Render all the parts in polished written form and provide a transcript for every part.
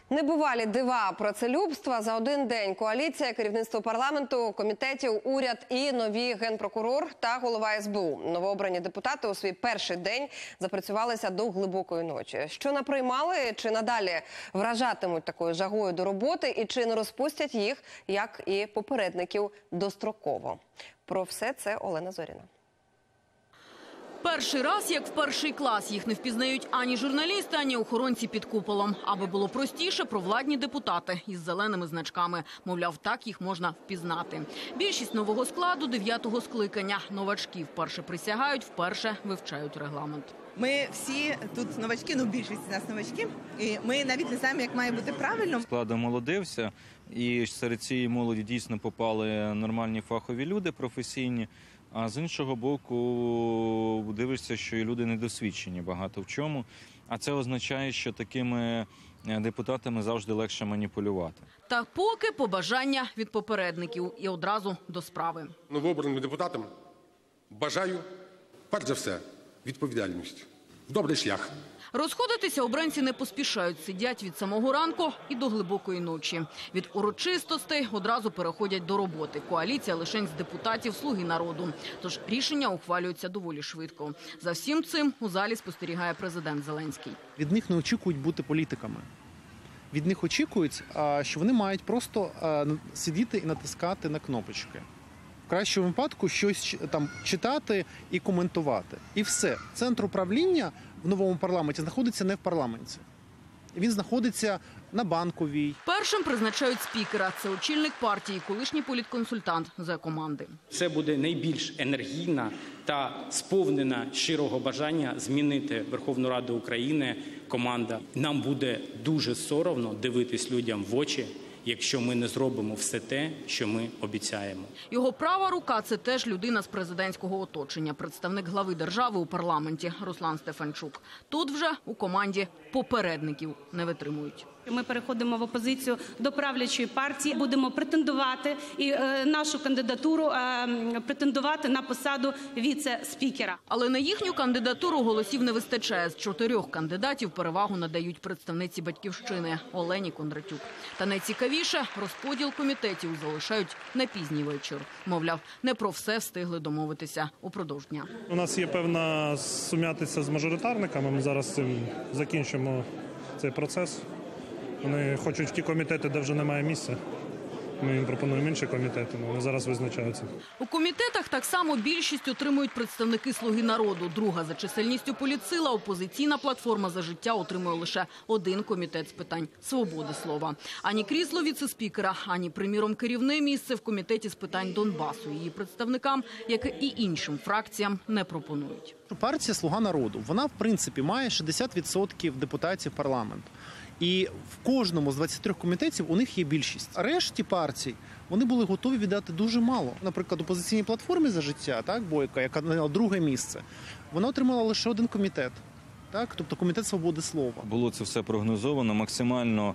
Небувалі дива працелюбства. За один день коаліція, керівництво парламенту, комітетів, уряд і нові генпрокурор та голова СБУ. Новообрані депутати у свій перший день запрацювалися до глибокої ночі. Що наприймали, чи надалі вражатимуть такою жагою до роботи і чи не розпустять їх, як і попередників, достроково. Про все це Олена Зоріна. Перший раз, як в перший клас, їх не впізнають ані журналісти, ані охоронці під куполом. Аби було простіше, провладні депутати із зеленими значками. Мовляв, так їх можна впізнати. Більшість нового складу 9-го скликання. Новачки вперше присягають, вперше вивчають регламент. Ми всі тут новачки, більшість з нас новачки, і ми навіть не знаємо, як має бути правильно. Склад омолодився, і серед цієї молоді дійсно попали нормальні фахові люди, професійні. А з іншого боку, дивишся, що і люди недосвідчені багато в чому. А це означає, що такими депутатами завжди легше маніпулювати. Та поки побажання від попередників і одразу до справи. Новообраним депутатам бажаю, перш за все, відповідальність. Добрий шлях. Розходитися обранці не поспішають, сидять від самого ранку і до глибокої ночі. Від урочистостей одразу переходять до роботи. Коаліція лишень з депутатів «Слуги народу». Тож рішення ухвалюються доволі швидко. За всім цим у залі спостерігає президент Зеленський. Від них не очікують бути політиками. Від них очікують, що вони мають просто сидіти і натискати на кнопочки. В кращому випадку щось там читати і коментувати. І все. Центр управління в новому парламенті знаходиться не в парламенті. Він знаходиться на Банковій. Першим призначають спікера. Це очільник партії, колишній політконсультант Зе-команди. Це буде найбільш енергійна та сповнена щирого бажання змінити Верховну Раду України команда. Нам буде дуже соромно дивитись людям в очі, якщо ми не зробимо все те, що ми обіцяємо. Його права рука – це теж людина з президентського оточення, представник глави держави у парламенті Руслан Стефанчук. Тут вже у команді попередників не витримують. Ми переходимо в опозицію до правлячої партії, будемо претендувати і нашу кандидатуру претендувати на посаду віце-спікера. Але на їхню кандидатуру голосів не вистачає. З 4 кандидатів перевагу надають представниці «Батьківщини» Олені Кондратюк. Та найцікавіше – розподіл комітетів залишають на пізній вечір. Мовляв, не про все встигли домовитися упродовж дня. У нас є певна сум'ятиця з мажоритарниками, ми зараз цим закінчимо цей процес. Вони хочуть в ті комітети, де вже немає місця. Ми їм пропонуємо інші комітети, вони зараз визначаються. У комітетах так само більшість отримують представники «Слуги народу». Друга за чисельністю політсила, опозиційна платформа «За життя» отримує лише один комітет з питань свободи слова. Ані крісло віце-спікера, ані, приміром, керівне місце в комітеті з питань Донбасу її представникам, як і іншим фракціям, не пропонують. Партія «Слуга народу», вона, в принципі, має 60% депутатів парламенту. І в кожному з 23 комітетів у них є більшість. Решті партій, вони були готові віддати дуже мало. Наприклад, опозиційній платформі «За життя», так, Бойка, яка зайняла друге місце, вона отримала лише один комітет. Так, тобто комітет свободи слова. Було це все прогнозовано, максимально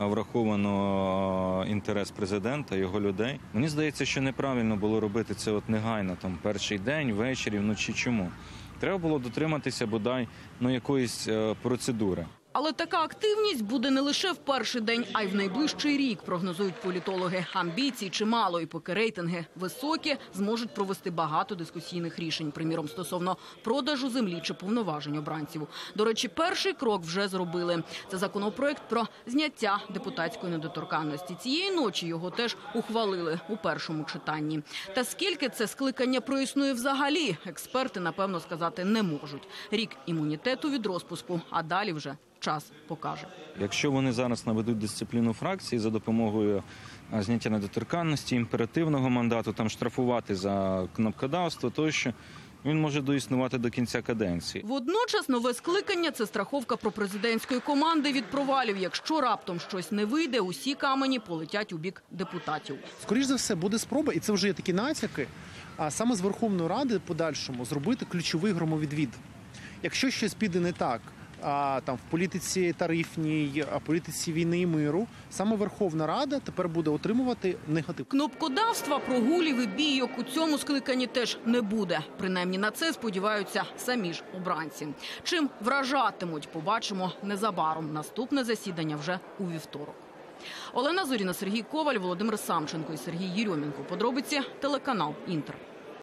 враховано інтерес президента, його людей. Мені здається, що неправильно було робити це негайно, там, перший день, ввечері, вночі. Чому? Треба було дотриматися бодай якоїсь процедури. Але така активність буде не лише в перший день, а й в найближчий рік, прогнозують політологи. Амбіцій чимало, і поки рейтинги високі, зможуть провести багато дискусійних рішень, приміром, стосовно продажу землі чи повноважень обранців. До речі, перший крок вже зробили. Це законопроект про зняття депутатської недоторканності. Цієї ночі його теж ухвалили у першому читанні. Та скільки це скликання проіснує взагалі, експерти, напевно, сказати не можуть. Рік імунітету від розпуску, а далі вже час покаже. Якщо вони зараз наведуть дисципліну фракції за допомогою зняття недоторканності, імперативного мандату, там штрафувати за кнопкодавство, тощо, він може доіснувати до кінця каденції. Водночас нове скликання – це страховка пропрезидентської команди від провалів. Якщо раптом щось не вийде, усі камені полетять у бік депутатів. Скоріше за все, буде спроба, і це вже є такі натяки, саме з Верховної Ради подальшому зробити ключовий громовідвід. Якщо щось піде не так там в політиці тарифній, політиці війни і миру, саме Верховна Рада тепер буде отримувати негатив. Кнопкодавства, прогулів і бійок у цьому скликанні теж не буде. Принаймні на це сподіваються самі ж обранці. Чим вражатимуть, побачимо незабаром. Наступне засідання вже у вівторок. Олена Зоріна, Сергій Коваль, Володимир Самченко і Сергій Єрьомінко. Подробиці телеканал «Інтер».